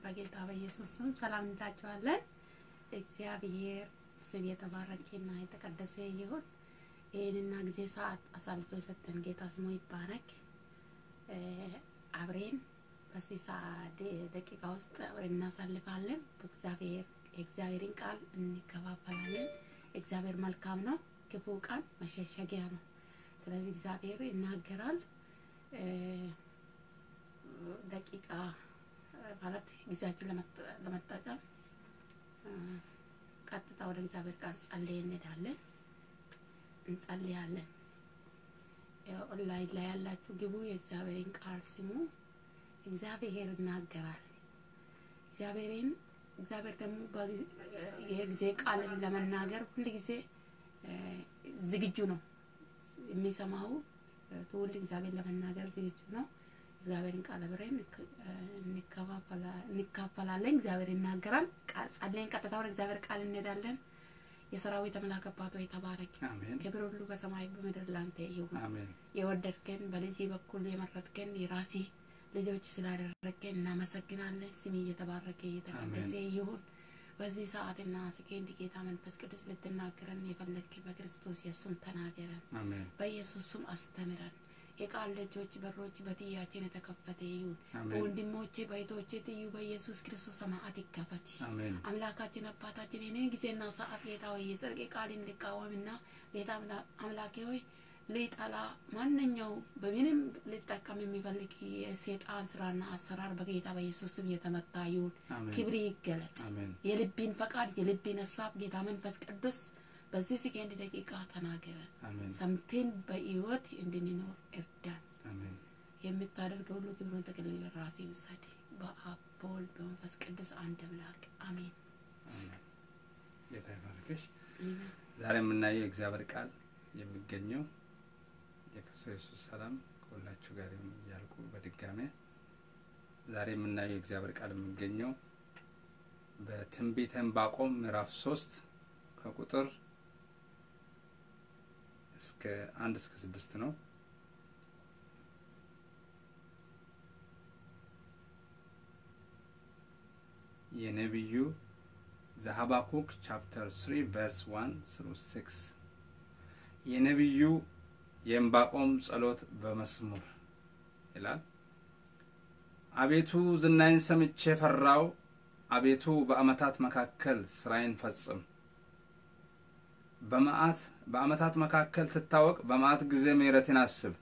በጌታ በኢየሱስ ስም ሰላም እንላችኋለን። እግዚአብሔር ስም የተባረከና የተቀደሰ ይሁን። ይሄንና ጊዜ ሰዓት አሳልፎ የሰጠን ጌታ ስሙ ይባረክ። አብረን በዚህ ሰዓት ደቂቃ ውስጥ አብረን እናሳልፋለን። እግዚአብሔርን ቃል እንከፋፈላለን። እግዚአብሔር መልካም ነው፣ ክፉ ቃል መሸሸጊያ ነው። ስለዚህ እግዚአብሔር ይናገራል። ደቂቃ ማለት ጊዜያችን ለመጠቀም ቀጥታ ወደ እግዚአብሔር ቃል ጸልየን እንጸልያለን። ኦንላይን ላይ ያላችሁ ግቡ፣ የእግዚአብሔርን ቃል ስሙ። እግዚአብሔር ይናገራል። እግዚአብሔር ደግሞ የጊዜ ቃል ለመናገር ሁሉ ጊዜ ዝግጁ ነው። የሚሰማው ትውልድ እግዚአብሔር ለመናገር ዝግጁ ነው። እግዚአብሔርን ቃል አብረን እንካፈላለን። እግዚአብሔር ይናገራል። ጸልየን ቀጥታ ወደ እግዚአብሔር ቃል እንሄዳለን። የሰራዊት አምላክ አባት ሆይ ተባረክ። ክብር ሁሉ በሰማይ በምድር ላንተ ይሁን። የወደድከን በልጅ በኩል የመረጥከን የራሴ ልጆች ስላደረግከን እናመሰግናለን። ስም እየተባረከ እየተቀደሰ ይሁን። በዚህ ሰዓትና ሰከንድ ጌታ መንፈስ ቅዱስ ልትናገረን የፈለክ በክርስቶስ ኢየሱስ ተናገረን። በኢየሱስ ስም አስተምረን። የቃል ልጆች በሮች በትያችን የተከፈተ ይሁን። ወንድሞቼ በእህቶቼ ትዩ በኢየሱስ ክርስቶስ ሰማዓት ይከፈት። አምላካችን አባታችን እኔ ጊዜና ሰዓት ጌታ ሆይ የጽድቅ ቃል እንድቃወምና ጌታ አምላኬ ሆይ ሊጠላ ማንኛው በምንም ሊጠቀም የሚፈልግ የሰይጣን ስራና አሰራር በጌታ በኢየሱስ ስም የተመታ ይሁን። ክብር ይገለጥ። የልብን ፈቃድ የልብን ሐሳብ ጌታ መንፈስ ቅዱስ በዚህ ሰከንድ ደቂቃ ተናገረ። ሰምተን በሕይወት እንድንኖር እርዳን። የምታደርገው ሁሉ ክብሩን ተቀልለ ራሴ ውሰድ። በአብ በወልድ በመንፈስ ቅዱስ አንድ አምላክ አሜን። ጌታ ይባርክሽ። ዛሬ የምናየው የእግዚአብሔር ቃል የሚገኘው የክርስቶስ ሰላም ከሁላችሁ ጋር ይሁን ያልኩ በድጋሜ ዛሬ የምናየው የእግዚአብሔር ቃል የሚገኘው በትንቢተ ዕንባቆም ምዕራፍ 3 ከቁጥር እስከ 1 እስከ 6 ነው። የነብዩ Habakkuk chapter 3 verse 1 through 6 የነብዩ የዕንባቆም ጸሎት በመስሙር ይላል። አቤቱ ዝናይን ሰምቼ ፈራው፣ አቤቱ በአመታት መካከል ስራዬን ፈጽም። በአመታት መካከል ትታወቅ፣ በመዓት ጊዜ ምሕረትን አስብ።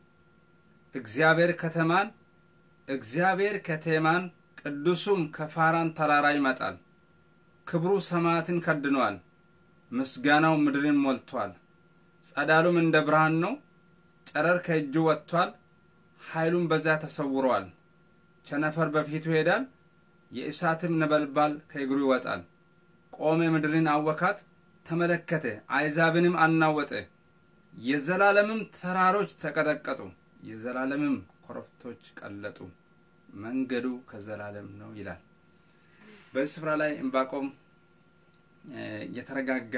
እግዚአብሔር ከቴማን ቅዱሱም ከፋራን ተራራ ይመጣል። ክብሩ ሰማያትን ከድኗል፣ ምስጋናው ምድርን ሞልቷል። ጸዳሉም እንደ ብርሃን ነው፣ ጨረር ከእጁ ወጥቷል፣ ኃይሉም በዛ ተሰውሯል። ቸነፈር በፊቱ ይሄዳል፣ የእሳትም ነበልባል ከእግሩ ይወጣል። ቆመ፣ ምድርን አወካት፣ ተመለከተ፣ አሕዛብንም አናወጠ። የዘላለምም ተራሮች ተቀጠቀጡ፣ የዘላለምም ኮረብቶች ቀለጡ። መንገዱ ከዘላለም ነው ይላል። በዚህ ስፍራ ላይ ዕንባቆም የተረጋጋ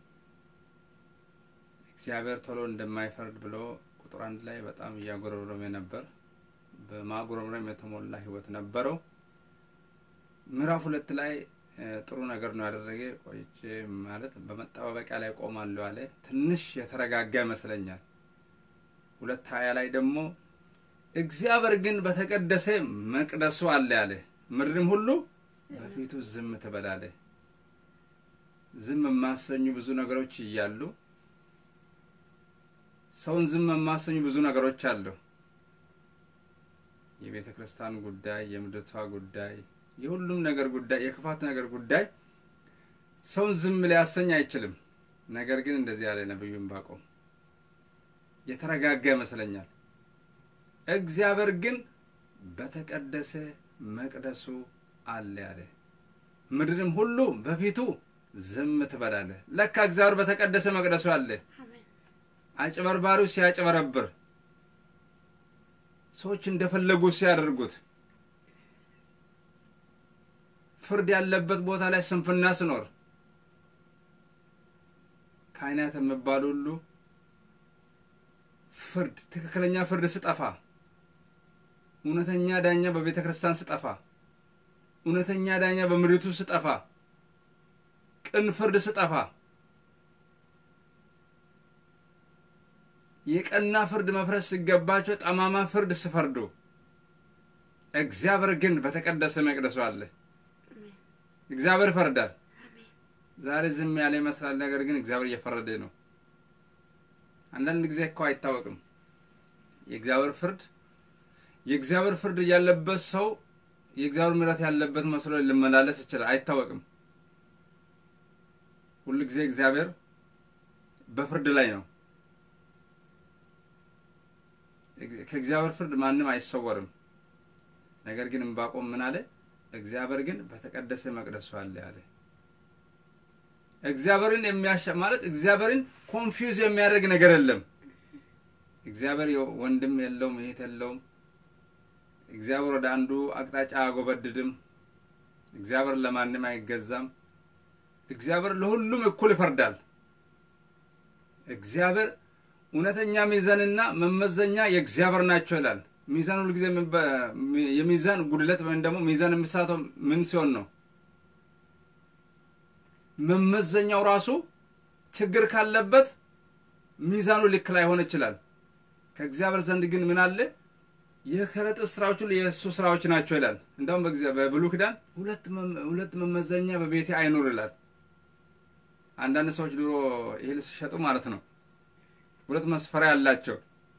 እግዚአብሔር ቶሎ እንደማይፈርድ ብሎ ቁጥር 1 ላይ በጣም ያጎረረመ ነበር። በማጉረምረም የተሞላ ህይወት ነበረው። ምዕራፍ 2 ላይ ጥሩ ነገር ነው ያደረገ። ቆይቼ ማለት በመጣባበቂያ ላይ ቆማለሁ አለ። ትንሽ የተረጋጋ ይመስለኛል። 2:20 ላይ ደግሞ እግዚአብሔር ግን በተቀደሰ መቅደሱ አለ ያለ፣ ምድርም ሁሉ በፊቱ ዝም ትበላለ። ዝም የማሰኙ ብዙ ነገሮች እያሉ ሰውን ዝም የማሰኙ ብዙ ነገሮች አሉ። የቤተ ክርስቲያን ጉዳይ፣ የምድርቷ ጉዳይ፣ የሁሉም ነገር ጉዳይ፣ የክፋት ነገር ጉዳይ ሰውን ዝም ሊያሰኝ አይችልም። ነገር ግን እንደዚህ ያለ ነብዩ ዕንባቆም የተረጋጋ ይመስለኛል። እግዚአብሔር ግን በተቀደሰ መቅደሱ አለ ያለ፣ ምድርም ሁሉ በፊቱ ዝም ትበላለ። ለካ እግዚአብሔር በተቀደሰ መቅደሱ አለ። አጭበርባሪው ሲያጭበረብር፣ ሰዎች እንደፈለጉ ሲያደርጉት፣ ፍርድ ያለበት ቦታ ላይ ስንፍና ሲኖር፣ ካህናት የሚባሉ ሁሉ ፍርድ ትክክለኛ ፍርድ ሲጠፋ፣ እውነተኛ ዳኛ በቤተ ክርስቲያን ሲጠፋ፣ እውነተኛ ዳኛ በምድሪቱ ስጠፋ ቅን ፍርድ ስጠፋ የቀና ፍርድ መፍረስ ሲገባቸው ጠማማ ፍርድ ሲፈርዱ እግዚአብሔር ግን በተቀደሰ መቅደሱ አለ። እግዚአብሔር ይፈርዳል። ዛሬ ዝም ያለ ይመስላል፣ ነገር ግን እግዚአብሔር እየፈረደ ነው። አንዳንድ ጊዜ እኮ አይታወቅም የእግዚአብሔር ፍርድ ያለበት ሰው የእግዚአብሔር ምሕረት ያለበት መስሎ ሊመላለስ ይችላል። አይታወቅም። ሁሉ ጊዜ እግዚአብሔር በፍርድ ላይ ነው። ከእግዚአብሔር ፍርድ ማንም አይሰወርም። ነገር ግን ዕንባቆም ምን አለ? እግዚአብሔር ግን በተቀደሰ መቅደሱ አለ አለ። እግዚአብሔርን ማለት እግዚአብሔርን ኮንፊውዝ የሚያደርግ ነገር የለም። እግዚአብሔር ወንድም የለውም፣ እህት የለውም። እግዚአብሔር ወደ አንዱ አቅጣጫ አጎበድድም። እግዚአብሔር ለማንም አይገዛም። እግዚአብሔር ለሁሉም እኩል ይፈርዳል። እግዚአብሔር እውነተኛ ሚዛንና መመዘኛ የእግዚአብሔር ናቸው ይላል። ሚዛን ሁሉ ጊዜ የሚዛን ጉድለት ወይም ደግሞ ሚዛን የሚሳተው ምን ሲሆን ነው? መመዘኛው ራሱ ችግር ካለበት ሚዛኑ ልክ ላይሆን ይችላል። ከእግዚአብሔር ዘንድ ግን ምን አለ? የከረጢት ስራዎች ሁሉ የእሱ ስራዎች ናቸው ይላል። እንደውም በብሉይ ኪዳን ሁለት መመዘኛ በቤቴ አይኑር ይላል። አንዳንድ ሰዎች ድሮ እህል ሲሸጡ ማለት ነው ሁለት መስፈሪያ ያላቸው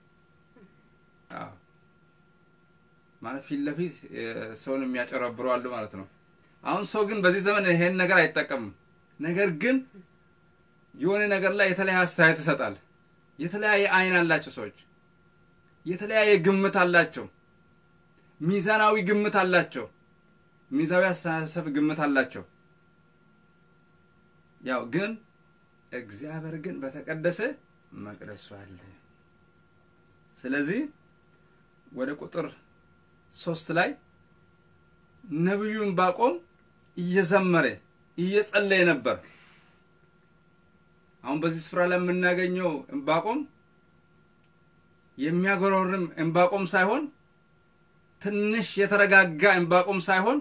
ማለት ፊት ለፊት ሰውን የሚያጨረብሩ አሉ ማለት ነው። አሁን ሰው ግን በዚህ ዘመን ይሄን ነገር አይጠቀምም። ነገር ግን የሆነ ነገር ላይ የተለያየ አስተያየት ይሰጣል። የተለያየ አይን አላቸው ሰዎች፣ የተለያየ ግምት አላቸው። ሚዛናዊ ግምት አላቸው። ሚዛናዊ አስተሳሰብ ግምት አላቸው። ያው ግን እግዚአብሔር ግን በተቀደሰ መቅደሱ አለ። ስለዚህ ወደ ቁጥር 3 ላይ ነብዩ ዕንባቆም እየዘመረ እየጸለየ ነበር። አሁን በዚህ ስፍራ ላይ የምናገኘው ዕንባቆም የሚያጎረርም ዕንባቆም ሳይሆን ትንሽ የተረጋጋ ዕንባቆም ሳይሆን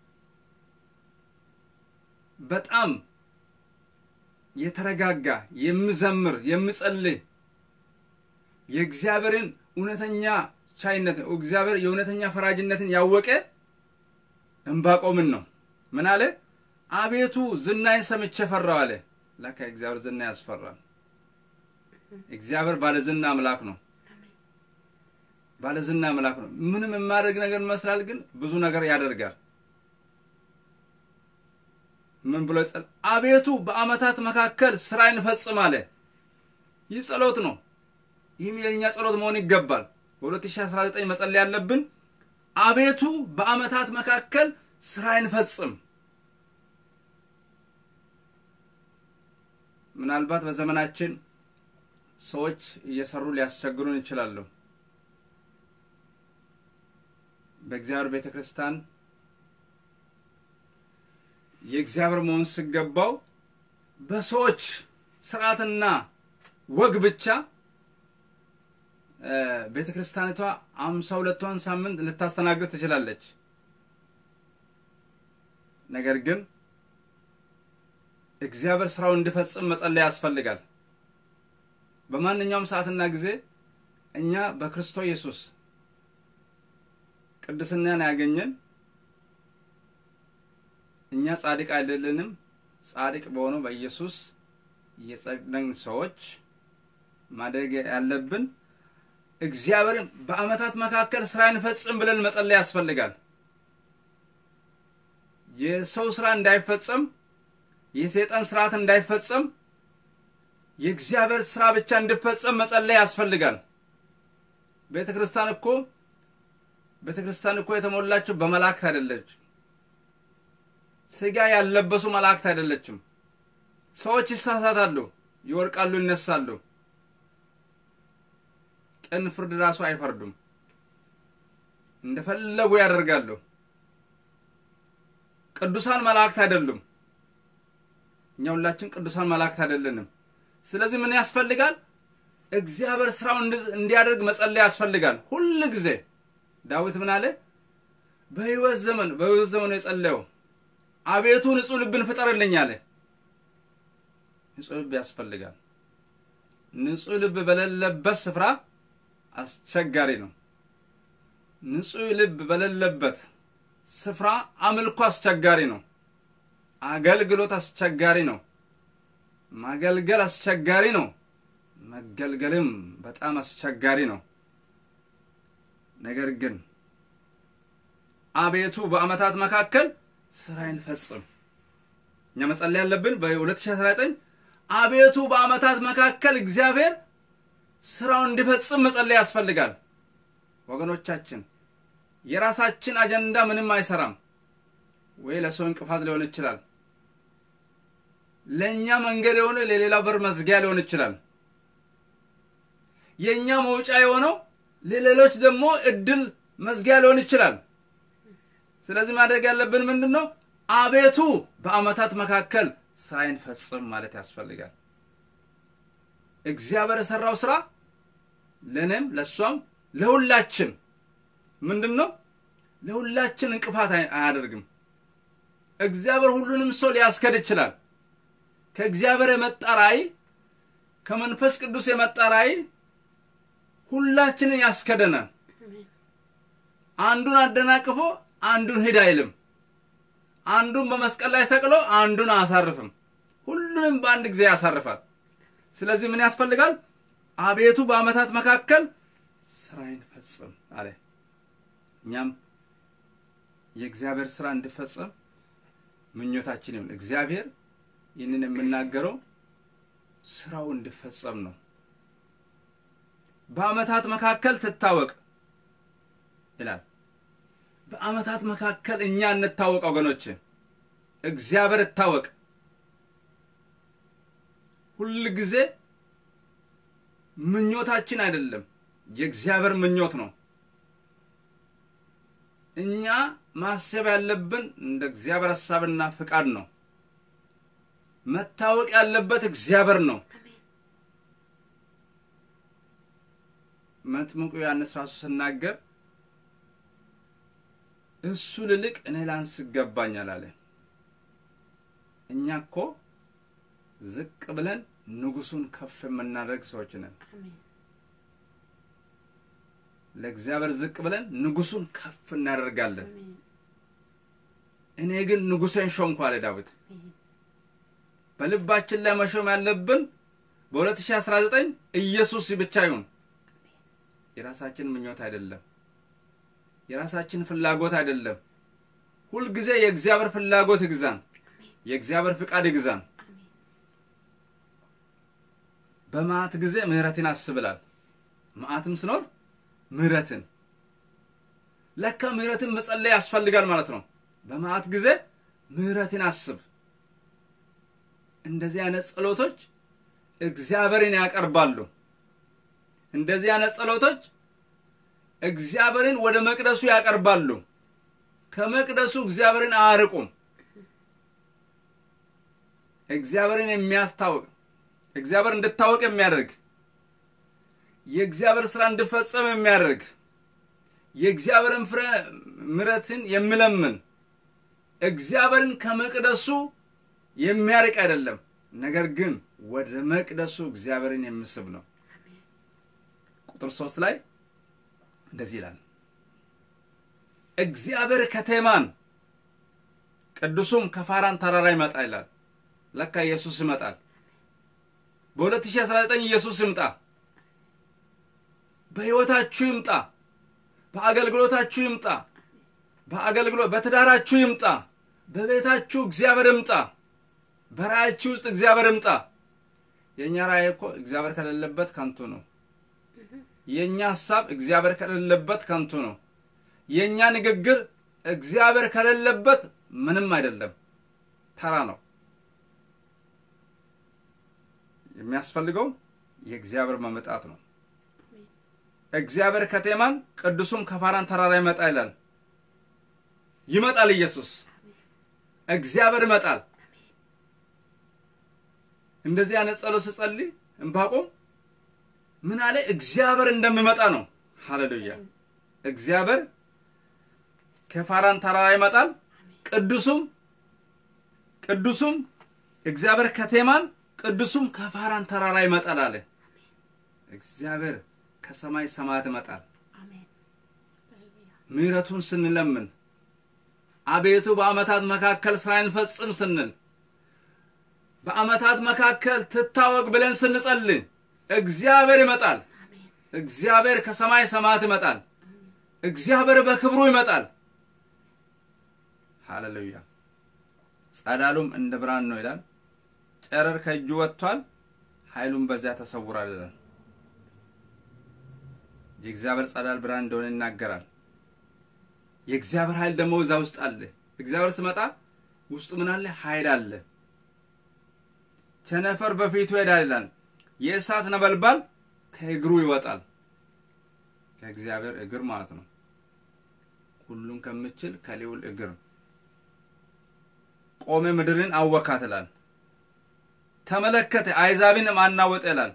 በጣም የተረጋጋ የሚዘምር የሚጸልይ የእግዚአብሔርን እውነተኛ ቻይነት እግዚአብሔር የእውነተኛ ፈራጅነትን ያወቀ ዕንባቆምን ነው። ምን አለ? አቤቱ ዝናዬን ሰምቼ ፈራሁ አለ። ለካ እግዚአብሔር ዝና ያስፈራል። እግዚአብሔር ባለዝና አምላክ ነው። ባለዝና አምላክ ነው። ምንም የማያደርግ ነገር ይመስላል፣ ግን ብዙ ነገር ያደርጋል። ምን ብሎ ጸል? አቤቱ በአመታት መካከል ስራዬን ፈጽም አለ። ይህ ጸሎት ነው። ይህም የኛ ጸሎት መሆን ይገባል። በ2019 መጸለይ ያለብን አቤቱ በአመታት መካከል ስራዬን ፈጽም። ምናልባት በዘመናችን ሰዎች እየሰሩ ሊያስቸግሩን ይችላሉ። በእግዚአብሔር ቤተክርስቲያን የእግዚአብሔር መሆን ሲገባው በሰዎች ስርዓትና ወግ ብቻ ቤተክርስቲያኒቷ 52ን ሳምንት ልታስተናግድ ትችላለች። ነገር ግን እግዚአብሔር ስራውን እንዲፈጽም መጸለይ ያስፈልጋል። በማንኛውም ሰዓትና ጊዜ እኛ በክርስቶስ ኢየሱስ ቅድስናን ያገኘን እኛ ጻድቅ አይደለንም። ጻድቅ በሆነው በኢየሱስ የጸደቅን ሰዎች ማድረግ ያለብን እግዚአብሔርን በአመታት መካከል ስራን ፈጽም ብለን መጸለይ ያስፈልጋል። የሰው ስራ እንዳይፈጸም፣ የሰይጣን ስርዓት እንዳይፈጸም፣ የእግዚአብሔር ስራ ብቻ እንዲፈጸም መጸለይ ያስፈልጋል። ቤተክርስቲያን እኮ የተሞላችው በመላእክት አይደለችም። ስጋ ያለበሱ መላእክት አይደለችም። ሰዎች ይሳሳታሉ፣ ይወርቃሉ፣ ይነሳሉ። ቅን ፍርድ ራሱ አይፈርዱም። እንደፈለጉ ያደርጋሉ። ቅዱሳን መላእክት አይደሉም። እኛ ሁላችን ቅዱሳን መላእክት አይደለንም። ስለዚህ ምን ያስፈልጋል? እግዚአብሔር ስራውን እንዲያደርግ መጸለይ ያስፈልጋል ሁሉ ጊዜ። ዳዊት ምን አለ? በሕይወት ዘመኑ የጸለየው አቤቱ ንጹህ ልብን ፍጠርልኝ አለ። ንጹህ ልብ ያስፈልጋል። ንጹህ ልብ በሌለበት ስፍራ አስቸጋሪ ነው። ንጹህ ልብ በሌለበት ስፍራ አምልኮ አስቸጋሪ ነው። አገልግሎት አስቸጋሪ ነው። ማገልገል አስቸጋሪ ነው። መገልገልም በጣም አስቸጋሪ ነው። ነገር ግን አቤቱ በአመታት መካከል ስራዬን ፈጽም። እኛ መጸለይ ያለብን በ2019 አቤቱ በአመታት መካከል እግዚአብሔር ስራውን እንዲፈጽም መጸለይ ያስፈልጋል። ወገኖቻችን የራሳችን አጀንዳ ምንም አይሰራም። ወይ ለሰው እንቅፋት ሊሆን ይችላል። ለኛ መንገድ የሆነ ለሌላ በር መዝጊያ ሊሆን ይችላል። የኛ መውጫ የሆነው ለሌሎች ደግሞ እድል መዝጊያ ሊሆን ይችላል። ስለዚህ ማድረግ ያለብን ምንድነው? አቤቱ በአመታት መካከል ስራዬን ፈጽም ማለት ያስፈልጋል። እግዚአብሔር የሰራው ስራ ለነም ለሷም ለሁላችን ምንድነው? ለሁላችን እንቅፋት አያደርግም። እግዚአብሔር ሁሉንም ሰው ሊያስከድ ይችላል። ከእግዚአብሔር የመጣ ራእይ ከመንፈስ ቅዱስ የመጣ ራእይ ሁላችንን ያስከደናል። አንዱን አደናቅፎ አንዱን ሂድ አይልም። አንዱን በመስቀል ላይ ሰቅሎ አንዱን አሳርፍም። ሁሉንም በአንድ ጊዜ ያሳርፋል። ስለዚህ ምን ያስፈልጋል? አቤቱ በአመታት መካከል ስራዬን ፈጽም አለ። እኛም የእግዚአብሔር ስራ እንዲፈጸም ምኞታችን ይሁን። እግዚአብሔር ይህንን የምናገረው ስራው እንዲፈጸም ነው። በአመታት መካከል ትታወቅ ይላል። በአመታት መካከል እኛ እንታወቅ ወገኖች። እግዚአብሔር ይታወቅ። ሁሉ ጊዜ ምኞታችን አይደለም፣ የእግዚአብሔር ምኞት ነው። እኛ ማሰብ ያለብን እንደ እግዚአብሔር ሐሳብና ፍቃድ ነው። መታወቅ ያለበት እግዚአብሔር ነው። መጥምቁ ዮሐንስ ራሱ ሲናገር እሱ ልልቅ እኔ ላንስ ይገባኛል አለ። እኛ እኮ ዝቅ ብለን ንጉሱን ከፍ የምናደርግ ሰዎች ነን። ለእግዚአብሔር ዝቅ ብለን ንጉሱን ከፍ እናደርጋለን። እኔ ግን ንጉሴን ሾምኩ አለ ዳዊት። በልባችን ላይ መሾም ያለብን በ2019 ኢየሱስ ብቻ ይሁን። የራሳችን ምኞት አይደለም፣ የራሳችን ፍላጎት አይደለም። ሁሉ ጊዜ የእግዚአብሔር ፍላጎት ይግዛን፣ የእግዚአብሔር ፍቃድ ይግዛን። በመዓት ጊዜ ምህረትን አስብላል። መዓትም ሲኖር ምህረትን ለካ ምህረትን መጸለይ ያስፈልጋል ማለት ነው። በመዓት ጊዜ ምህረትን አስብ። እንደዚህ አይነት ጸሎቶች እግዚአብሔርን ያቀርባሉ። እንደዚህ አይነት ጸሎቶች እግዚአብሔርን ወደ መቅደሱ ያቀርባሉ። ከመቅደሱ እግዚአብሔርን አያርቁም። እግዚአብሔርን የሚያስታውቅ እግዚአብሔር እንድታወቅ የሚያደርግ የእግዚአብሔር ስራ እንዲፈጸም የሚያደርግ የእግዚአብሔርን ምሕረትን የሚለምን እግዚአብሔርን ከመቅደሱ የሚያርቅ አይደለም፣ ነገር ግን ወደ መቅደሱ እግዚአብሔርን የሚስብ ነው። ቁጥር 3 ላይ እንደዚህ ይላል፣ እግዚአብሔር ከቴማን ቅዱሱም ከፋራን ተራራ ይመጣ ይላል። ለካ ኢየሱስ ይመጣል። በ2019 ኢየሱስ ይምጣ። በሕይወታችሁ ይምጣ። በአገልግሎታችሁ ይምጣ። በትዳራችሁ ይምጣ። በቤታችሁ እግዚአብሔር ይምጣ። በራእያችሁ ውስጥ እግዚአብሔር ይምጣ። የኛ ራእይ እኮ እግዚአብሔር ከሌለበት ከንቱ ነው። የኛ ሐሳብ እግዚአብሔር ከሌለበት ከንቱ ነው። የኛ ንግግር እግዚአብሔር ከሌለበት ምንም አይደለም፣ ተራ ነው። የሚያስፈልገው የእግዚአብሔር መምጣት ነው። እግዚአብሔር ከቴማን ቅዱሱም ከፋራን ተራራ ይመጣ ይላል። ይመጣል ኢየሱስ። እግዚአብሔር ይመጣል። እንደዚህ አይነት ጸሎት ሲጸልይ ዕንባቆም ምን አለ? እግዚአብሔር እንደሚመጣ ነው። ሃሌሉያ! እግዚአብሔር ከፋራን ተራራ ይመጣል ቅዱሱም እግዚአብሔር ከቴማን ቅዱሱም ከፋራን ተራራ ይመጣል አለ እግዚአብሔር ከሰማይ ሰማያት ይመጣል አሜን ምሕረቱን ስንለምን አቤቱ በአመታት መካከል ስራን ፈጽም ስንል በአመታት መካከል ትታወቅ ብለን ስንጸልይ እግዚአብሔር ይመጣል እግዚአብሔር ከሰማይ ሰማያት ይመጣል እግዚአብሔር በክብሩ ይመጣል ሃሌሉያ ጸዳሉም እንደ ብርሃን ነው ይላል ጨረር ከእጁ ወጥቷል ኃይሉም በዚያ ተሰውሯል ይላል የእግዚአብሔር ጸዳል ብርሃን እንደሆነ ይናገራል የእግዚአብሔር ኃይል ደግሞ እዛ ውስጥ አለ እግዚአብሔር ሲመጣ ውስጡ ምን አለ ኃይል አለ ቸነፈር በፊቱ ይሄዳል የእሳት ነበልባል ከእግሩ ይወጣል ከእግዚአብሔር እግር ማለት ነው ሁሉን ከምችል ከልዑል እግር ቆመ ምድርን አወካትላል ተመለከተ አይዛብን ማናወጥ ይላል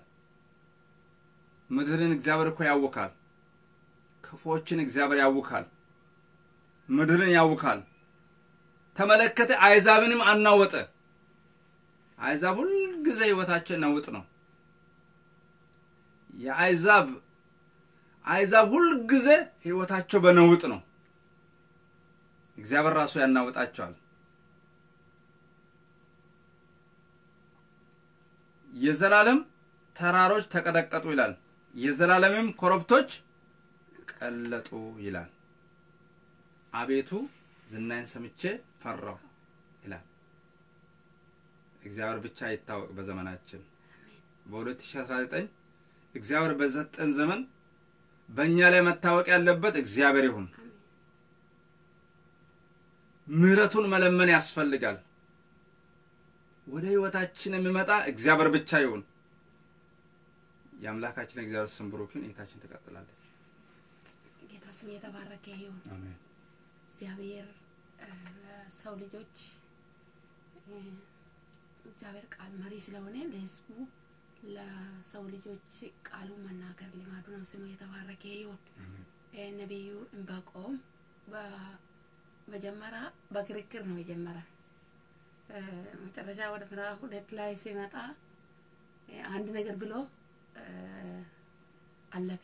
ምድርን እግዚአብሔር እኮ ያውካል ክፎችን እግዚአብሔር ያውካል ምድርን ያውካል ተመለከተ አይዛብንም አናወጠ አይዛብ ሁሉ ጊዜ ህይወታቸው ነውጥ ነው አይዛብ ሁሉ ጊዜ ህይወታቸው በነውጥ ነው እግዚአብሔር ራሱ ያናውጣቸዋል የዘላለም ተራሮች ተቀጠቀጡ ይላል የዘላለምም ኮረብቶች ቀለጡ ይላል አቤቱ ዝናን ሰምቼ ፈራው ይላል እግዚአብሔር ብቻ ይታወቅ በዘመናችን በ2019 እግዚአብሔር በዘጠን ዘመን በእኛ ላይ መታወቅ ያለበት እግዚአብሔር ይሁን ምሕረቱን መለመን ያስፈልጋል ወደ ህይወታችን የሚመጣ እግዚአብሔር ብቻ ይሁን የአምላካችን እግዚአብሔር ስም ብሩክን እይታችን ተቀጥላለች ጌታ ስም የተባረከ ይሁን አሜን እግዚአብሔር ለሰው ልጆች እግዚአብሔር ቃል መሪ ስለሆነ ለህዝቡ ለሰው ልጆች ቃሉ መናገር ልማዱ ነው ስሙ የተባረከ ይሁን ነብዩ ዕንባቆም በመጀመሪያ በክርክር ነው የጀመረው መጨረሻ ወደ ምዕራፍ 2 ላይ ሲመጣ አንድ ነገር ብሎ አለፈ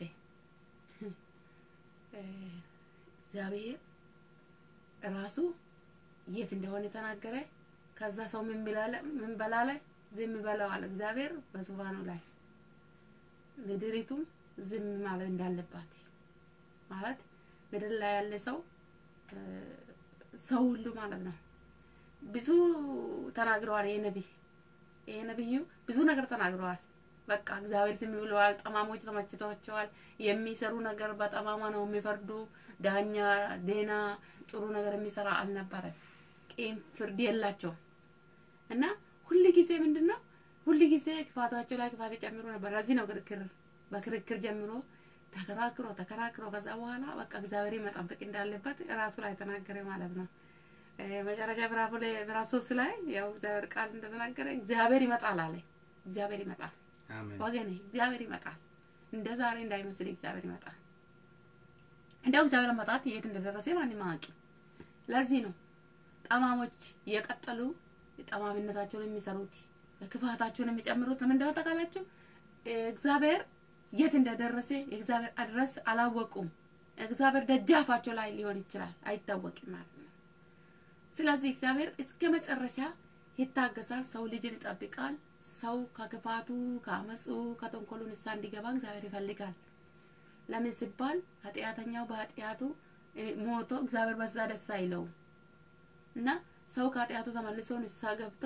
እግዚአብሔር ራሱ የት እንደሆነ ተናገረ ከዛ ሰው ምን በላለ ዝም በላዋል እግዚአብሔር በዙፋኑ ላይ ምድሪቱም ዝም ማለት እንዳለባት ማለት ምድር ላይ ያለ ሰው ሁሉ ማለት ነው ብዙ ተናግረዋል ይሄ ነብዩ ብዙ ነገር ተናግረዋል በቃ እግዚአብሔር ዝም ብለዋል ጠማሞች ተመችተዋቸዋል የሚሰሩ ነገር በጠማማ ነው የሚፈርዱ ዳኛ ዴና ጥሩ ነገር የሚሰራ አልነበረ ቂም ፍርድ የላቸው እና ሁሉ ጊዜ ምንድነው ሁሉ ጊዜ ክፋታቸው ላይ ክፋት ጨምሮ ነበር ለዚህ ነው በክርክር ጀምሮ ተከራክሮ ከዛ በኋላ በቃ እግዚአብሔር መጠበቅ እንዳለበት ራሱ ላይ ተናገረ ማለት ነው መጨረሻ ምዕራፍ 3 ላይ ያው እግዚአብሔር ቃል እንደተናገረ እግዚአብሔር ይመጣል አለ እግዚአብሔር ይመጣል አሜን ወገኔ እግዚአብሔር ይመጣል እንደ ዛሬ እንዳይመስል እግዚአብሔር ይመጣል እንደው እግዚአብሔር መጣት የት እንደደረሰ ማንም ማቂ ለዚህ ነው ጠማሞች የቀጠሉ ጠማምነታቸውን የሚሰሩት ክፋታቸውን የሚጨምሩት ለምን እንደው ተቃላችሁ እግዚአብሔር የት እንደደረሰ እግዚአብሔር አድረስ አላወቁም እግዚአብሔር ደጃፋቸው ላይ ሊሆን ይችላል አይታወቅም ማለት ነው ስለዚህ እግዚአብሔር እስከ መጨረሻ ይታገሳል ሰው ልጅን ይጠብቃል ሰው ከክፋቱ ከአመጹ ከተንኮሉ ንስሐ እንዲገባ እግዚአብሔር ይፈልጋል ለምን ሲባል ኃጢአተኛው በኃጢአቱ ሞቶ እግዚአብሔር በዛ ደስ አይለውም እና ሰው ከኃጢአቱ ተመልሶ ንስሐ ገብቶ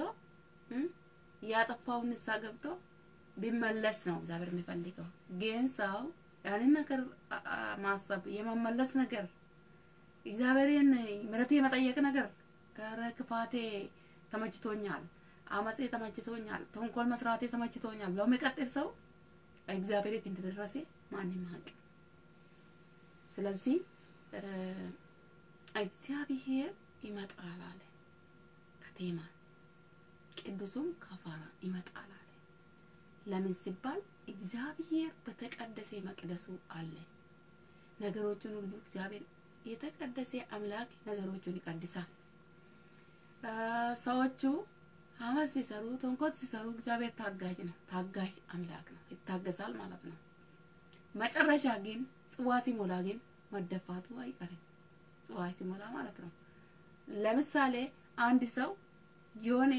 ያጠፋውን ንስሐ ገብቶ ቢመለስ ነው እግዚአብሔር የሚፈልገው ግን ሰው ያንን ነገር ማሰብ የመመለስ ነገር እግዚአብሔርን ምሕረት የመጠየቅ ነገር ክፋቴ ተመችቶኛል አመጼ ተመችቶኛል ተንኮል መስራቴ ተመችቶኛል ብለው የሚቀጥል ሰው እግዚአብሔር የት እንደደረሰ ማንም ያውቅ ስለዚህ እግዚአብሔር ይመጣል አለ ከቴማን ቅዱሱም ከፋራ ይመጣል አለ ለምን ሲባል እግዚአብሔር በተቀደሰ መቅደሱ አለ ነገሮችን ሁሉ እግዚአብሔር የተቀደሰ አምላክ ነገሮቹን ይቀድሳል። ሰዎቹ አመት ሲሰሩ ተንኮል ሲሰሩ እግዚአብሔር ታጋሽ ነው፣ ታጋሽ አምላክ ነው፣ ይታገሳል ማለት ነው። መጨረሻ ግን ጽዋ ሲሞላ ግን መደፋቱ አይቀርም። ጽዋ ሲሞላ ማለት ነው። ለምሳሌ አንድ ሰው የሆነ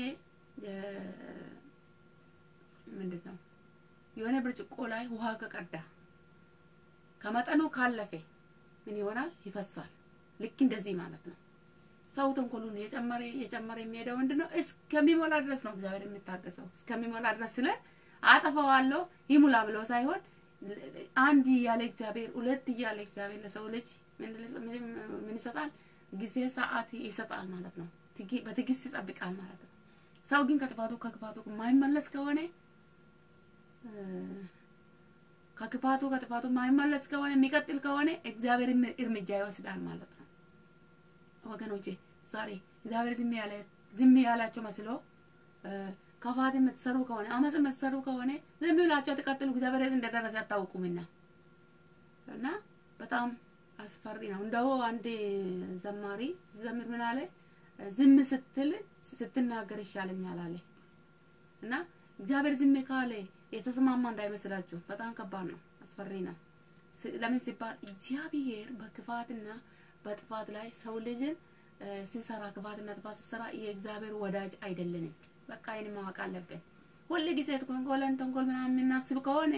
ምንድነው የሆነ ብርጭቆ ላይ ውሃ ከቀዳ ከመጠኑ ካለፈ ምን ይሆናል? ይፈሳል። ልክ እንደዚህ ማለት ነው። ሰው ተንኮሉን የጨመረ የሚሄደው ምንድነው? እስከሚሞላ ድረስ ነው እግዚአብሔር የሚታገሰው። እስከሚሞላ ድረስ ስለ አጠፋዋለሁ ይሙላ ብሎ ሳይሆን አንድ ያለ እግዚአብሔር ሁለት ያለ እግዚአብሔር ለሰው ልጅ ምን ይሰጣል? ጊዜ ሰዓት ይሰጣል ማለት ነው። በትዕግስት ይጠብቃል ማለት ነው። ሰው ግን ከክፋቱ የማይመለስ ከሆነ ከጥፋቱ የማይመለስ ከሆነ የሚቀጥል ከሆነ እግዚአብሔር እርምጃ ይወስዳል ማለት ነው። ወገኖቼ ዛሬ እግዚአብሔር ዝም ያላቸው መስሎ ከፋት የምትሰሩ ከሆነ አመጽ የምትሰሩ ከሆነ ዝም ብላችሁ ተቀጥሉ። እግዚአብሔር እንደደረሰ አታውቁምና እና በጣም አስፈሪ ነው። እንደው አንድ ዘማሪ ዘምር ምን አለ? ዝም ስትናገር ይሻለኛል አለ። እና እግዚአብሔር ዝም ካለ የተስማማ እንዳይመስላችሁ፣ በጣም ከባድ ነው፣ አስፈሪ ነው። ለምን ሲባል እግዚአብሔር በክፋትና በጥፋት ላይ ሰው ልጅን ሲሰራ ክፋትና ጥፋት ሲሰራ የእግዚአብሔር ወዳጅ አይደለንም። በቃ ይሄን ማወቅ አለብን። ሁሉ ጊዜ ተንኮል ምናምን እናስብ ከሆነ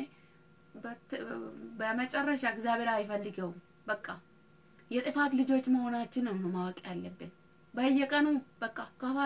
በመጨረሻ እግዚአብሔር አይፈልገውም። በቃ የጥፋት ልጆች መሆናችን ነው ማወቅ ያለብን። በየቀኑ በቃ ክፋት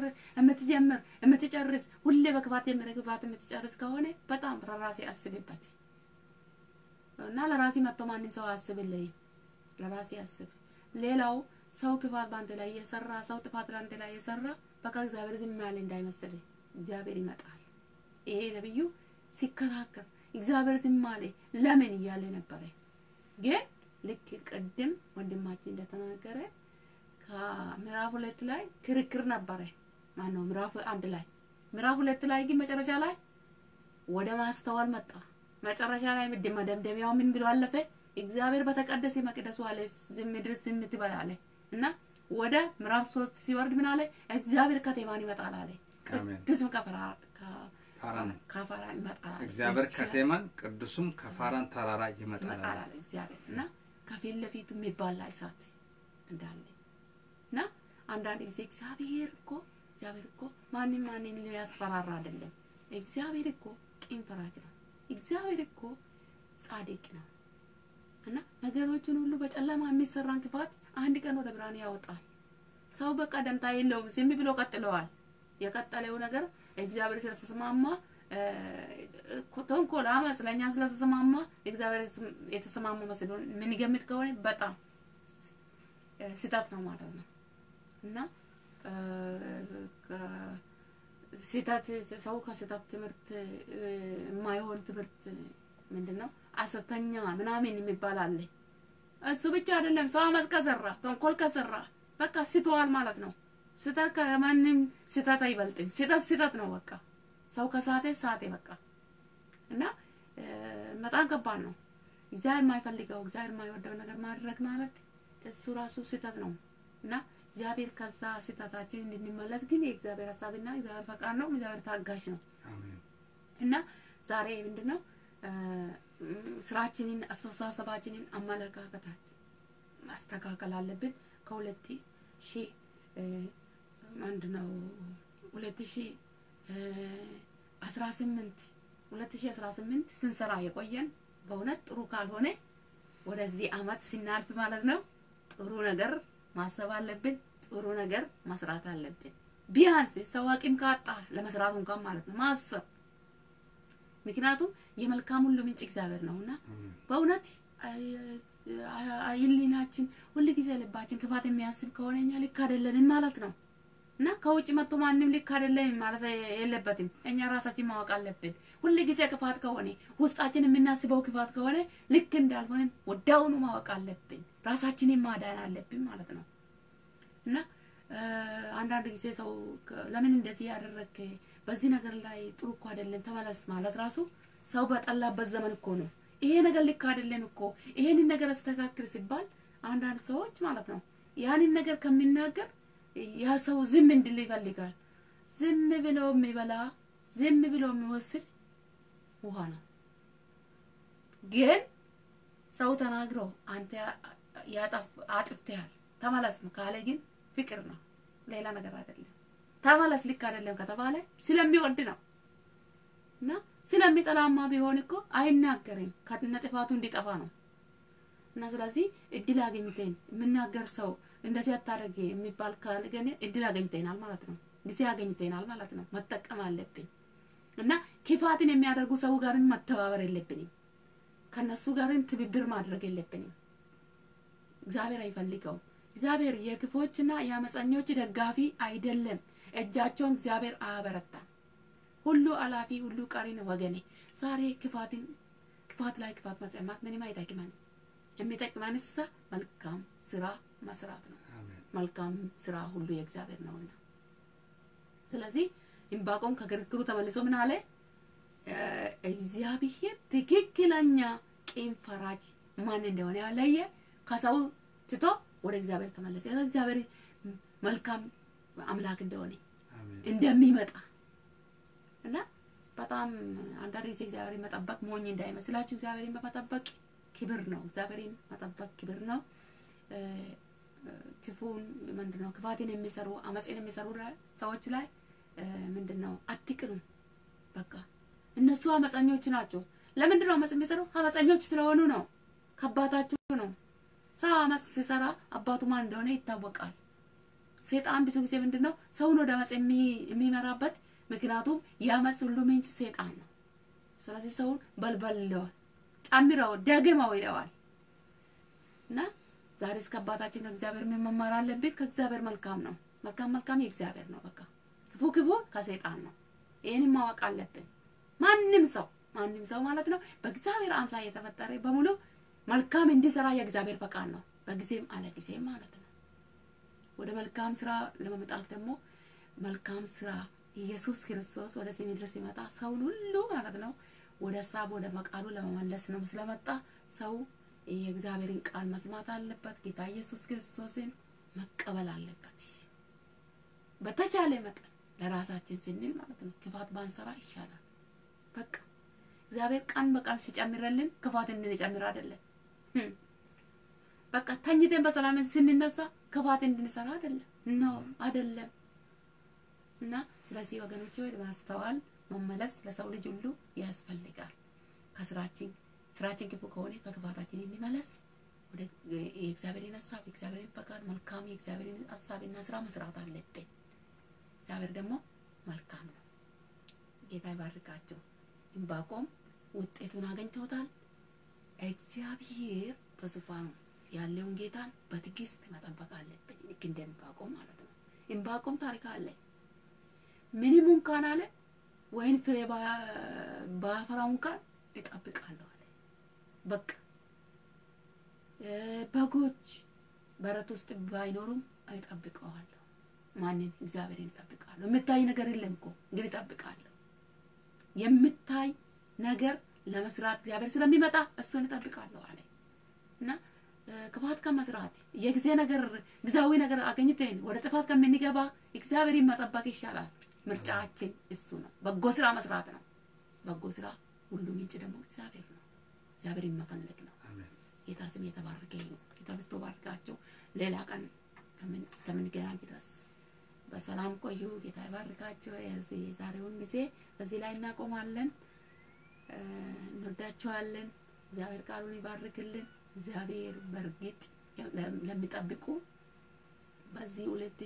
የምትጨርስ ሁሌ በክፋት የምትጨርስ ከሆነ በጣም ለራሴ አስብበት እና ለራሴ መጥቶ ማንም ሰው አስብልኝ፣ ለራሴ አስብ። ሌላው ሰው ክፋት ባንተ ላይ የሰራ ሰው ጥፋት ባንተ ላይ የሰራ በቃ እግዚአብሔር ዝም ያለ እንዳይመስል እግዚአብሔር ይመጣል። ይሄ ነብዩ ሲከራከር እግዚአብሔር ዝም አለ ለምን እያለ ነበር። ግን ልክ ቀደም ወንድማችን እንደተናገረ ከምዕራፍ 2 ላይ ክርክር ነበር። ማነው ምዕራፍ 1 ላይ ምዕራፍ 2 ላይ ግን መጨረሻ ላይ ወደ ማስተዋል መጣ። መጨረሻ ላይ መደምደሚያው ምን ብሎ አለፈ? እግዚአብሔር በተቀደሰ መቅደሱ አለ ዝም ትበላለ እና ወደ ምዕራፍ 3 ሲወርድ ምን አለ? እግዚአብሔር ከቴማን ይመጣል አለ። ቅዱስም ከፋራን ይመጣል። እግዚአብሔር ከቴማን ቅዱስም ከፋራን ተራራ ይመጣል አለ እግዚአብሔር እና ከፊት ለፊቱ የሚባል እሳት እንዳለ እና አንዳንድ ጊዜ እግዚአብሔር እኮ ማንንም ሊያስፈራራ አይደለም። እግዚአብሔር እኮ ቂም ፈራጅ ነው። እግዚአብሔር እኮ ጻድቅ ነው እና ነገሮችን ሁሉ በጨለማ የሚሰራን ክፋት አንድ ቀን ወደ ብርሃን ያወጣል። ሰው በቃ ደንታ የለውም፣ ዝም ብሎ ቀጥለዋል። የቀጠለው ነገር እግዚአብሔር ስለተስማማ ተንኮል አመጽ ለኛ ስለተስማማ እግዚአብሔር የተስማማ መስሎን ምን ይገምት ከሆነ በጣም ስህተት ነው ማለት ነው። እና ስህተት ሰው ከስህተት ትምህርት የማይሆን ትምህርት ምንድነው አሰተኛ ምናምን የሚባል አለ። እሱ ብቻ አይደለም፣ ሰው አመጽ ከሰራ ተንኮል ከሰራ በቃ ስተዋል ማለት ነው። ስህተት ከማንም ስህተት አይበልጥም። ስህተት ነው በቃ ሰው ከሳቴ በቃ እና በጣም ከባድ ነው። እግዚአብሔር የማይፈልገው እግዚአብሔር የማይወደው ነገር ማድረግ ማለት እሱ ራሱ ስህተት ነው እና እግዚአብሔር ከዛ ስህተታችን እንድንመለስ ግን የእግዚአብሔር ሐሳብና እግዚአብሔር ፈቃድ ነው። እግዚአብሔር ታጋሽ ነው። አሜን። እና ዛሬ ምንድነው ስራችንን፣ አስተሳሰባችንን፣ አመለካከታችንን ማስተካከል አለብን። ከ2018 ስንሰራ የቆየን በእውነት ጥሩ ካልሆነ ወደዚህ አመት ሲናልፍ ማለት ነው ጥሩ ነገር ማሰብ አለብን። ጥሩ ነገር መስራት አለብን። ቢያንስ ሰው አቅም ካጣ ለመስራት እንኳን ማለት ነው ማሰብ። ምክንያቱም የመልካም ሁሉ ምንጭ እግዚአብሔር ነውና በእውነት አይልናችን ሁሉ ጊዜ ልባችን ክፋት የሚያስብ ከሆነኛ ልክ አይደለንም ማለት ነው እና ከውጭ መጥቶ ማንንም ልክ አይደለንም ማለት የለበትም። እኛ ራሳችን ማወቅ አለብን። ሁሉ ጊዜ ክፋት ከሆነ ውስጣችን የምናስበው ክፋት ከሆነ ልክ እንዳልሆነ ወዳውኑ ማወቅ አለብን። ራሳችንን ማዳን አለብን ማለት ነው እና አንዳንድ ጊዜ ሰው ለምን እንደዚህ ያደረክ በዚህ ነገር ላይ ጥሩ እኮ አይደለም ተመለስ ማለት ራሱ ሰው በጠላበት ዘመን እኮ ነው። ይሄ ነገር ልክ አይደለም እኮ ይሄንን ነገር አስተካክል ሲባል አንዳንድ ሰዎች ማለት ነው ያንን ነገር ከሚናገር ያ ሰው ዝም እንድል ይፈልጋል። ዝም ብሎ የሚበላ ዝም ብሎ የሚወስድ ውሃ ነው። ግን ሰው ተናግሮ አንተ አጥፍተሃል ተመለስ ካለ ግን ፍቅር ነው፣ ሌላ ነገር አይደለም። ተመለስ ልክ አይደለም ከተባለ ስለሚወድ ነው እና ስለሚጠላማ ቢሆን እኮ አይናገርም ከነጥፋቱ እንዲጠፋ ነው። እና ስለዚህ እድል አገኝተን የምናገር ሰው እንደዚህ አታረጊ የሚባል ካለ ግን እድል አገኝተናል ማለት ነው፣ ጊዜ አገኝተናል ማለት ነው። መጠቀም አለብን እና ክፋትን የሚያደርጉ ሰው ጋርም መተባበር የለብንም፣ ከነሱ ጋርም ትብብር ማድረግ የለብንም። እግዚአብሔር አይፈልገው። እግዚአብሔር የክፎችና የአመፀኞች ደጋፊ አይደለም። እጃቸውን እግዚአብሔር አያበረታም። ሁሉ አላፊ ሁሉ ቀሪ ነው ወገኔ። ዛሬ ክፋት ላይ ክፋት መጨመር ምንም አይጠቅመንም። የሚጠቅመንስ መልካም ስራ መስራት ነው። መልካም ስራ ሁሉ የእግዚአብሔር ነውና ስለዚህ ዕንባቆም ከክርክሩ ተመልሶ ምን አለ? እግዚአብሔር ትክክለኛ ቂም ፈራጅ ማን እንደሆነ ያለየ ከሰው ትቶ ወደ እግዚአብሔር ተመለሰ። እግዚአብሔር መልካም አምላክ እንደሆነ እንደሚመጣ እና በጣም አንዳንድ ጊዜ እግዚአብሔርን መጠበቅ ሞኝ እንዳይመስላችሁ። እግዚአብሔርን በመጠበቅ ክብር ነው። እግዚአብሔርን መጠበቅ ክብር ነው። ክፉን ምንድነው ክፋትን የሚሰሩ አመጽን የሚሰሩ ሰዎች ላይ ምንድነው አትቅኑ። በቃ እነሱ አመፀኞች ናቸው። ለምንድነው አመጽ የሚሰሩ? አመፀኞች ስለሆኑ ነው። ከአባታቸው ነው። ሰው አመጽ ሲሰራ አባቱ ማን እንደሆነ ይታወቃል። ሰይጣን ብዙ ጊዜ ምንድነው ሰውን ወደ አመጽ የሚመራበት ምክንያቱም ያመጽ ሁሉ ምንጭ ሰይጣን ነው። ስለዚህ ሰውን በልበልለው ጨምረው ደግመው ይለዋል እና ዛሬ እስከ አባታችን ከእግዚአብሔር መማር አለብን። ከእግዚአብሔር መልካም ነው። መልካም የእግዚአብሔር ነው። በቃ ክፉ ከሰይጣን ነው። ይሄንን ማወቅ አለብን። ማንንም ሰው ማለት ነው በእግዚአብሔር አምሳል የተፈጠረ በሙሉ መልካም እንዲሰራ የእግዚአብሔር ፈቃድ ነው። በጊዜም አለ ጊዜም ማለት ነው። ወደ መልካም ስራ ለመምጣት ደግሞ መልካም ስራ ኢየሱስ ክርስቶስ ወደ ምድር ሲመጣ ሰውን ሁሉ ማለት ነው ወደ ሐሳብ ወደ ፈቃዱ ለመመለስ ነው ስለመጣ ሰው የእግዚአብሔርን ቃል መስማት አለበት። ጌታ ኢየሱስ ክርስቶስን መቀበል አለበት። በተቻለ መጠን ለራሳችን ስንል ማለት ነው ክፋት ባንሰራ ይሻላል። በቃ እግዚአብሔር ቀን በቀን ሲጨምርልን ክፋት እንድንጨምር አይደለም። በቃ ተኝተን በሰላም ስንነሳ ክፋት እንድንሰራ አይደለም እና ስለዚህ ወገኖቼ ወደ ማስተዋል መመለስ ለሰው ልጅ ሁሉ ያስፈልጋል። ስራችን ክፉ ከሆነ ከክፋታችን እንመለስ። ወደ የእግዚአብሔርን ሐሳብ የእግዚአብሔርን ፈቃድ መልካም የእግዚአብሔርን ሐሳብና ስራ መስራት አለብን። እግዚአብሔር ደግሞ መልካም ነው። ጌታ ይባርካችሁ። ዕንባቆም ውጤቱን አግኝቶታል። እግዚአብሔር በዙፋኑ ያለውን ጌታን በትዕግስት መጠበቅ አለብን። ልክ እንደ ዕንባቆም ማለት ነው። ዕንባቆም ታሪክ አለ። ምንም እንኳን አለ ወይን ፍሬ ባፈራው እንኳን እጠብቃለሁ አለ። በቃ በጎች በረት ውስጥ ባይኖሩም እጠብቀዋለሁ። ማንን? እግዚአብሔርን እጠብቃለሁ። የምታይ ነገር የለም እኮ ግን እጠብቃለሁ። የምታይ ነገር ለመስራት እግዚአብሔር ስለሚመጣ እሱን እጠብቃለሁ አለ እና ክፋት ከመስራት የጊዜ ነገር ግዛዊ ነገር አገኝተን ወደ ጥፋት ከምንገባ እግዚአብሔርን መጠበቅ ይሻላል። ምርጫችን እሱ ነው። በጎ ስራ መስራት ነው። በጎ ስራ ሁሉ ምንጭ ደግሞ እግዚአብሔር ነው። እግዚአብሔርን መፈለግ ነው። ጌታ ስም የተባረከ ይሁን። ጌታ በስቶ ባርካችሁ። ሌላ ቀን እስከምንገናኝ ድረስ በሰላም ቆዩ። ጌታ ይባርካችሁ። የዛሬውን ጊዜ በዚህ ላይ እናቆማለን። እንወዳችኋለን። እግዚአብሔር ቃሉን ይባርክልን። እግዚአብሔር በርግጥ ለሚጠብቁ በዚህ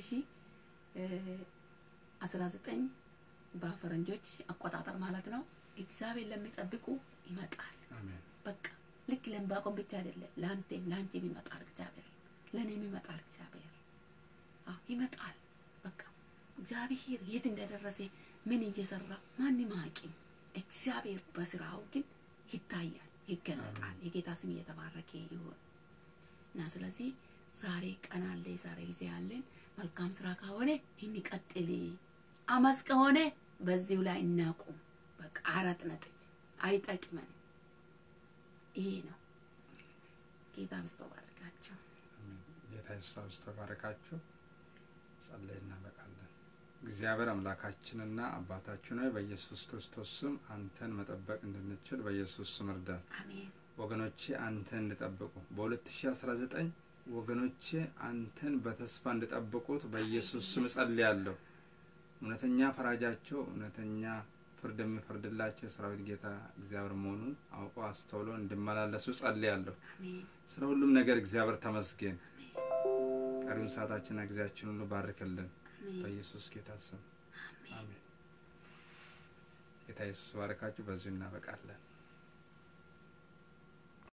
2019 በፈረንጆች አቆጣጠር ማለት ነው እግዚአብሔር ለሚጠብቁ ይመጣል። በቃ ልክ ለዕንባቆም ብቻ አይደለም፣ ላንቺም ይመጣል እግዚአብሔር፣ ለኔም ይመጣል እግዚአብሔር። ይመጣል። በቃ እግዚአብሔር የት እንደደረሰ ምን እየሰራ ማንም አያውቅም። እግዚአብሔር በስራው ግን ይታያል፣ ይገለጣል። የጌታ ስም የተባረከ ይሁን እና ስለዚህ ዛሬ ቀን አለ፣ ዛሬ ጊዜ አለን። መልካም ስራ ከሆነ እንቀጥል፣ አመጽ ከሆነ በዚሁ ላይ እናቁም። በቃ 4 ነጥብ አይጠቅመንም። ይሄ ነው። ጌታ በስቶ ባርካችሁ። ጌታ ኢየሱስ ተባረካችሁ። ጸልየና በቃለን። እግዚአብሔር አምላካችንና አባታችን ሆይ በኢየሱስ ክርስቶስ ስም አንተን መጠበቅ እንድንችል በኢየሱስ ስም እርዳን። አሜን። ወገኖቼ አንተን እንድጠብቁ በ2019 ወገኖቼ አንተን በተስፋ እንድጠብቁት በኢየሱስ ስም ጸልያለሁ። እውነተኛ ፈራጃቸው እውነተኛ ፍርድ የሚፈርድላቸው ሰራዊት ጌታ እግዚአብሔር መሆኑን አውቆ አስተውሎ እንድመላለሱ ጸልያለሁ። አሜን። ስለ ሁሉም ነገር እግዚአብሔር ተመስገን። ቀሪውን ሰዓታችንና ጊዜያችንን ሁሉ ባርክልን በኢየሱስ ጌታ ስም አሜን። ጌታ ኢየሱስ ባረካችሁ። በዚሁ እናበቃለን።